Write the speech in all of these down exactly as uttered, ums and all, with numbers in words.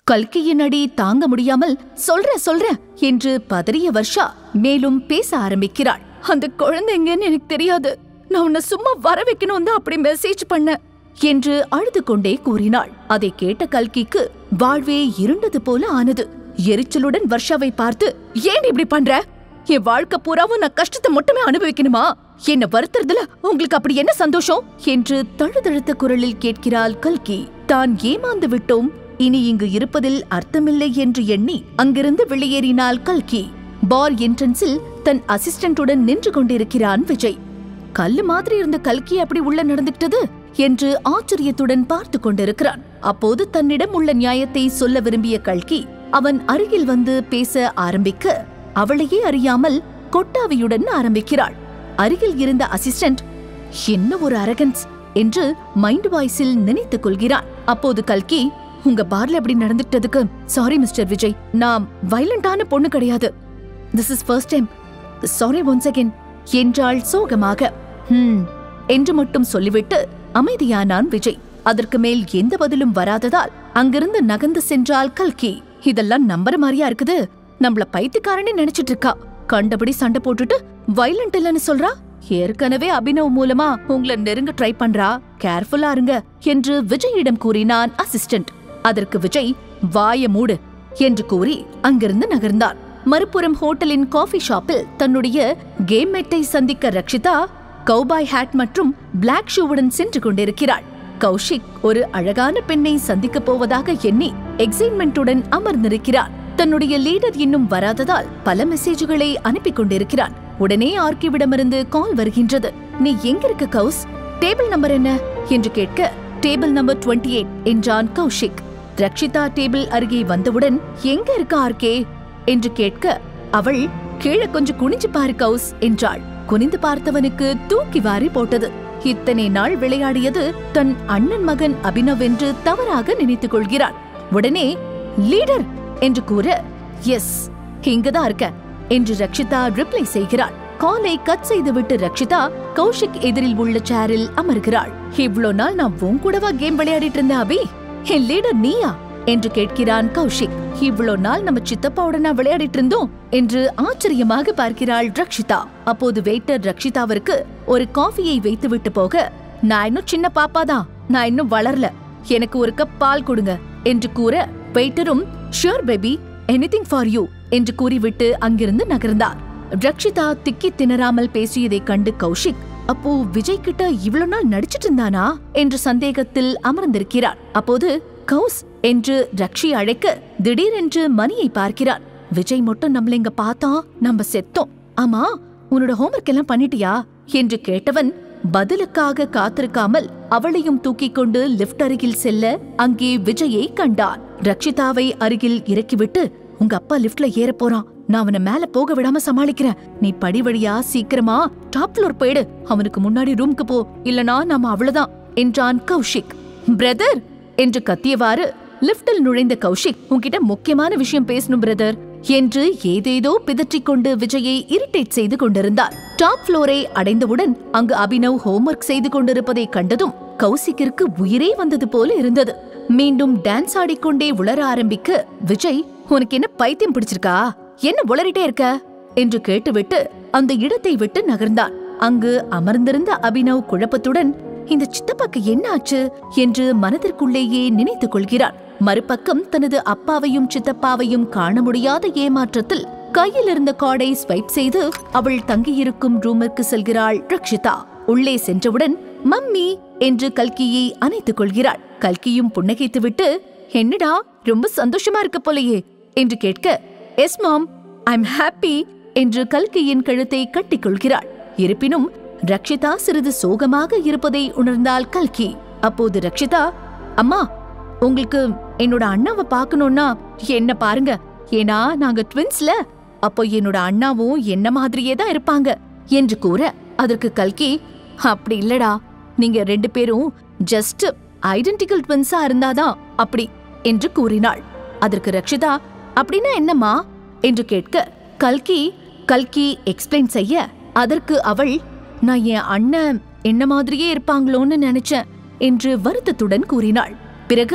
கல்கியின் அடி தாங்க முடியாமல் சொல்ற சொல்ற என்று பதறிய வர்ஷா மேலும் பேச ஆரம்பிக்கிறாள். அந்த குழந்தை எங்கன்னு எனக்கு தெரியாது, நான் உன்னை சும்மா வர வைக்கணும் தான் அப்படி மெசேஜ் பண்ண என்று அழுது கொண்டே கூறினாள். அதை கேட்ட கல்கிக்கு வாழ்வே இருண்டது போல ஆனது. எரிச்சலுடன் வர்ஷாவை பார்த்து, ஏன் இப்படி பண்ற? என் வாழ்க்கை பூராவும் நான் கஷ்டத்தை மட்டுமே அனுபவிக்கணுமா? என்ன வருத்துறதுல உங்களுக்கு அப்படி என்ன சந்தோஷம் என்று தழுதழுத்த குரலில் கேட்கிறாள் கல்கி. தான் ஏமாந்து விட்டோம், இனி இங்கு இருப்பதில் அர்த்தமில்லை என்று எண்ணி அங்கிருந்து வெளியேறினாள் கல்கி. பார் என்ட்ரன்ஸில் தன் அசிஸ்டன்டுடன் நின்று கொண்டிருக்கிறான் விஜய். கல்லு மாதிரி இருந்த கல்கி அப்படி உள்ள நடந்துட்டது என்று ஆச்சரியத்துடன் பார்த்து கொண்டிருக்கிறான். அப்போது தன்னிடம் உள்ள நியாயத்தை சொல்ல விரும்பிய கல்கி அவன் அருகில் வந்து பேச ஆரம்பிக்க அவளையே அறியாமல் கொட்டாவியுடன் ஆரம்பிக்கிறாள். அருகில் இருந்த அசிஸ்டன்ட் என்ன ஒரு அரகன்ஸ் என்று மைண்ட் வாய்ஸில் நினைத்துக் கொள்கிறான். அப்போது கல்கி, உங்க பார்ல எப்படி நடந்துட்டதுக்கு சாரி மிஸ்டர் விஜய், நான் வயலண்டான பொண்ணு கிடையாது. This is first time, sorry once again என்றாள் சோகமாக. ஹம் என்று மட்டும் சொல்லிவிட்டு அமைதியானான் விஜய். அதற்கு மேல் எந்த பதிலும் வராததால் அங்கிருந்து நகர்ந்து சென்றாள் கல்கி. இதெல்லாம் நம்புற மாதிரியா இருக்குது, நம்மள பைத்தியக்காரனே நினைச்சிட்டு இருக்கா. கண்டபடி சண்டை போட்டுட்டு வயலண்ட் இல்லன்னு சொல்றா. ஏற்கனவே அபினவ் மூலமா உங்களை நெருங்க ட்ரை பண்றா, கேர்ஃபுல்லா இருங்க என்று விஜயிடம் கூறினான் அசிஸ்டன்ட். அதற்கு விஜய் வாய மூடு என்று கூறி அங்கிருந்து நகர்ந்தான். மறுபுறம் ஹோட்டலின் காஃபி ஷாப்பில் தன்னுடைய கேம் மேட்டை சந்திக்க ரக்ஷிதா கௌபாய் ஹேட் மற்றும் பிளாக் ஷூவுடன் சென்று கொண்டிருக்கிறாள். கௌஷிக் ஒரு அழகான பெண்ணை சந்திக்க போவதாக எண்ணி எக்ஸைட்மென்ட்டுடன் அமர்ந்திருக்கிறான். தன்னுடைய லீடர் இன்னும் வராததால் பல மெசேஜ்களை அனுப்பி கொண்டிருக்கிறான். உடனே ஆர்கிவிடமிருந்து கால் வருகின்றது. நீ எங்க இருக்க கௌஸ்? டேபிள் நம்பர் என்ன என்று கேட்க டேபிள் நம்பர் டுவெண்ட்டி எயிட் என்றான் கௌஷிக். ரக்ஷிதா டேபிள் அருகே வந்தவுடன் எங்க இருக்க ஆர்கே என்று கேட்க அவள் கீழே கொஞ்சம் குனிஞ்சு பாரு கௌஸ் என்றாள். குனிந்து பார்த்தவனுக்கு தூக்கி வாரி போட்டது. இத்தனை நாள் விளையாடியது தன் அண்ணன் மகன் அபினவ் என்று தவறாக நினைத்துக் கொள்கிறான். உடனே லீடர் என்று கூற, எஸ் இங்கதான் இருக்க என்று ரக்ஷிதா ரிப்ளை செய்கிறாள். காலை கட் செய்துவிட்டு ரக்ஷிதா கௌஷிக் எதிரில் உள்ள சேரில் அமர்கிறாள். இவ்ளோ நாள் நான் உன் கூடவா கேம் விளையாடிட்டு இருந்த அபி? என் லீடர் நீயா என்று கேட்கிறான் கௌஷிக். இவ்ளோ நாள் நம்ம சித்தப்பாவுடனா விளையாடிட்டு இருந்தோம் என்று ஆச்சரியமாக பார்க்கிறாள் ரக்ஷிதா. அப்போது வெயிட்டர் ரக்ஷிதாவிற்கு ஒரு காஃபியை வைத்து விட்டு போக, நான் இன்னும் சின்ன பாப்பாதான், நான் இன்னும் வளரல, எனக்கு ஒரு கப் பால் கொடுங்க என்று கூற வெயிட்டரும் sure baby anything for you என்று கூறிவிட்டு அங்கிருந்து நகர்ந்தார். ரக்ஷிதா திக்கி திணறாமல் பேசியதை கண்டு கௌஷிக், அப்போ விஜய் கிட்ட இவ்வளவு நாள் நடிச்சிட்டு இருந்தானா என்று சந்தேகத்தில் அமர்ந்திருக்கிறார். அப்போது கௌஸ் என்று ரக்ஷி அழைக்க திடீரென்று மணியை பார்க்கிறான். விஜய் மட்டும் நம்மள இங்க பார்த்தா நம்ம செத்தோம். ஆமா, உன்னோட ஹோம்வொர்க் எல்லாம் பண்ணிட்டியா என்று கேட்டவன் பதிலுக்காக காத்திருக்காமல் அவளையும் தூக்கிக் கொண்டு லிப்ட் அருகில் செல்ல அங்கே விஜயை கண்டான். ரக்ஷிதாவை அருகில் இறக்கிவிட்டு, உங்க அப்பா லிப்ட்ல ஏற போறான், நான் அவனை மேல போக விடாம சமாளிக்கிறேன், நீ படி வழியா சீக்கிரமா டாப் ஃப்ளோர் போயிடு, அவனுக்கு முன்னாடி ரூம்க்கு போ, இல்லனா நாம அவ்வளவுதான் என்றான் கௌஷிக். பிரதர் என்று கத்தியவாறு லிப்டில் நுழைந்த கௌஷிக், உன்கிட்ட முக்கியமான விஷயம் பேசணும் பிரதர் என்று ஏதேதோ பிதற்றிக் கொண்டு விஜயை இரிட்டேட் செய்து கொண்டிருந்தார். டாப் ஃப்ளோரை அடைந்தவுடன் அங்கு அபினவ் ஹோம்வொர்க் செய்து கொண்டிருப்பதை கண்டதும் கௌசிக்கிற்கு உயிரே வந்தது போல இருந்தது. மீண்டும் டான்ஸ் ஆடிக்கொண்டே உளர ஆரம்பிக்க விஜய், உனக்கு என்ன பைத்தியம் பிடிச்சிருக்கா, என்ன உளறிட்டே இருக்க என்று கேட்டுவிட்டு அந்த இடத்தை விட்டு நகர்ந்தான். அங்கு அமர்ந்திருந்த அபினவ் குழப்பத்துடன், இந்த சித்தப்பாக்கு என்ன ஆச்சு என்று மனதிற்குள்ளேயே நினைத்துக் கொள்கிறான். மறுபக்கம் தனது அப்பாவையும் சித்தப்பாவையும் காண முடியாத ஏமாற்றத்தில் கையில் இருந்த கார்டை ஸ்வைப் செய்து அவள் தங்கியிருக்கும் ரூமிற்கு செல்கிறாள் ரக்ஷிதா. உள்ளே சென்றவுடன் மம்மி என்று கல்கியை அணைத்துக் கொள்கிறாள். கல்கியும் புன்னகைத்துவிட்டு, என்னடா ரொம்ப சந்தோஷமா இருக்க போலையே என்று கேட்க, yes ma'am, I am happy என்று கல்கியின் கழுத்தை கட்டிக் கொள்கிறாள். இருப்பினும் ரக்ஷிதா சிறிது சோகமாக இருப்பதை உணர்ந்தாள் கல்கி. அப்போது ரக்ஷிதா, அம்மா உங்களுக்கு என்னோட அண்ணாவை பாக்கணும்னா என்ன பாருங்க, ஏன்னா நாங்க ட்வின்ஸ்ல, அப்போ என்னோட அண்ணாவும் என்ன மாதிரியே தான் இருப்பாங்க என்று கூற, அதற்கு கல்கி, அப்படி இல்லடா, நீங்க ரெண்டு பேரும் ஜஸ்ட் ஐடென்டிக்கல் ட்வின்ஸா இருந்தாதான் அப்படி என்று கூறினாள். அதற்கு ரக்ஷிதா, அப்படின்னா என்னம்மா என்று கேட்க கல்கி கல்கி எக்ஸ்பிளைன் செய்ய, அதற்கு அவள், நான் என் அண்ணன் என்ன மாதிரியே இருப்பாங்களோன்னு நினைச்சேன் என்று வருத்தத்துடன் கூறினாள். பிறகு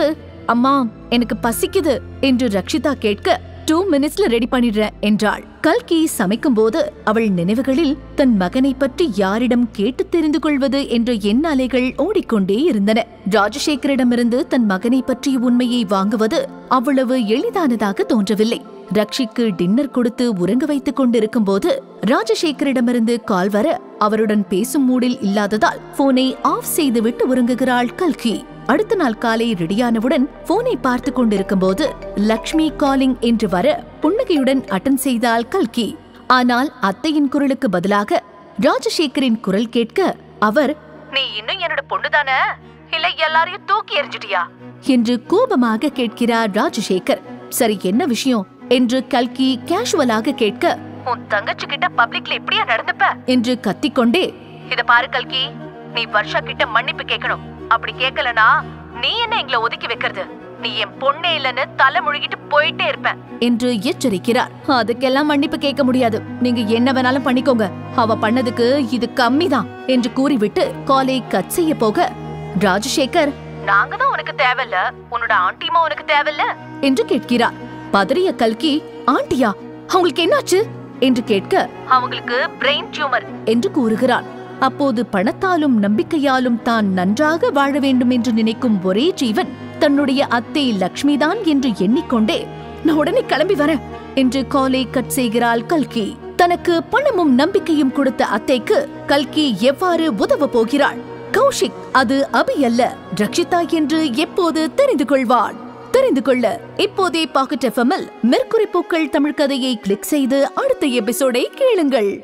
அம்மா எனக்கு பசிக்குது என்று ரக்ஷிதா கேட்க டூ மினிட்ஸ்ல ரெடி பண்ணிடுறேன் என்றாள். கல்கி சமைக்கும் போது அவள் நினைவுகளில் தன் மகனை பற்றி யாரிடம் கேட்டு தெரிந்து கொள்வது என்ற எண்ண அலைகள் ஓடிக்கொண்டே இருந்தன. ராஜசேகரிடமிருந்து தன் மகனை பற்றிய உண்மையை வாங்குவது அவ்வளவு எளிதானதாக தோன்றவில்லை. ரக்ஷிக்கு டின்னர் கொடுத்து உறங்க வைத்துக் கொண்டிருக்கும் போது ராஜசேகரிடமிருந்து கால் வர அவருடன் பேசும் மூடில் இல்லாததால் போனை ஆஃப் செய்துவிட்டு உறங்குகிறாள் கல்கி. அடுத்த நாள் காலை ரெடியானவுடன் போனை பார்த்து கொண்டிருக்கும் போது லக்ஷ்மி காலிங் என்று வர புன்னகையுடன் அட்டன் செய்தாள் கல்கி. ஆனால் அத்தையின் குரலுக்கு பதிலாக ராஜசேகரின் குரல் கேட்க அவர், நீ இன்னும் என்னோட பொண்ணுதானே, இல்ல எல்லாரையும் தூக்கி எறிஞ்சிட்டியா என்று கோபமாக கேட்கிறார் ராஜசேகர். சரி, என்ன விஷயம் என்று கல்கி கேஷுவலாக கேட்க, உன் தங்கச்சி கிட்ட பப்ளிக்ல இப்படியா நடந்துப்ப என்று கத்திக்கொண்டே, இத பாரு கல்கி, நீ வர்ஷா கிட்ட மன்னிப்பு கேட்கணும். அப்படி கேட்கலனா நீ என்ன எங்களை ஒதுக்கி வைக்கிறது, நீ என் பொண்ணே இல்லன்னு தலை முழுகிட்டு போயிட்டே இருப்ப என்று எச்சரிக்கிறார். அதுக்கெல்லாம் மன்னிப்பு கேட்க முடியாது, நீங்க என்ன வேணாலும் பண்ணிக்கோங்க, அவ பண்ணதுக்கு இது கம்மிதான் என்று கூறிவிட்டு காலை கட் செய்ய போக ராஜசேகர், நாங்க தான் உனக்கு தேவையில்ல, உன்னோட ஆண்டிமா உனக்கு தேவையில்ல என்று கேட்கிறார். பதறிய கல்கி, ஆண்டியா, அவங்களுக்கு என்னாச்சு என்று கேட்க, அவங்களுக்கு பிரெயின் டியூமர் என்று கூறுகிறான். அப்போது பணத்தாலும் நம்பிக்கையாலும் தான் நன்றாக வாழ வேண்டும் என்று நினைக்கும் ஒரே ஜீவன் தன்னுடைய அத்தை லக்ஷ்மிதான் என்று எண்ணிக்கொண்டே, நான் உடனே கிளம்பி வரேன் என்று காலை கட் செய்கிறாள் கல்கி. தனக்கு பணமும் நம்பிக்கையும் கொடுத்த அத்தைக்கு கல்கி எவ்வாறு உதவ போகிறாள்? கௌஷிக் அது அபி அல்ல, ரக்ஷிதா என்று எப்போது தெரிந்து கொள்வாள்? தெரிந்து கொள்ள இப்போதே பாக்கெட் எஃப்எம்மில் மெர்க்குரி பூக்கள் தமிழ் கதையை கிளிக் செய்து அடுத்த எபிசோடை கேளுங்கள்.